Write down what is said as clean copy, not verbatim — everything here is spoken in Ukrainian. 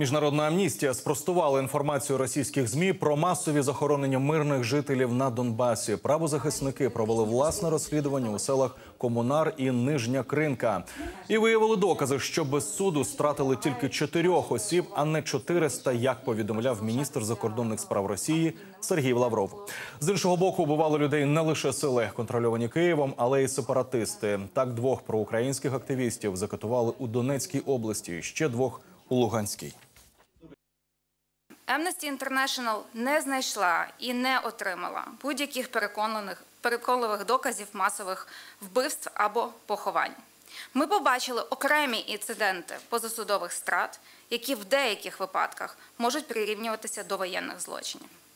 Міжнародна амністія спростувала інформацію російських ЗМІ про масові захоронення мирних жителів на Донбасі. Правозахисники провели власне розслідування у селах Комунар і Нижня Кринка. І виявили докази, що без суду стратили тільки 4 осіб, а не 400, як повідомляв міністр закордонних справ Росії Сергій Лавров. З іншого боку, убивали людей не лише сили, контрольовані Києвом, але й сепаратисти. Так, 2 проукраїнських активістів закатували у Донецькій області, ще 2 у Луганській. Amnesty International не знайшла і не отримала будь-яких переконливих доказів масових вбивств або поховань. Ми побачили окремі інциденти позасудових страт, які в деяких випадках можуть прирівнюватися до воєнних злочинів.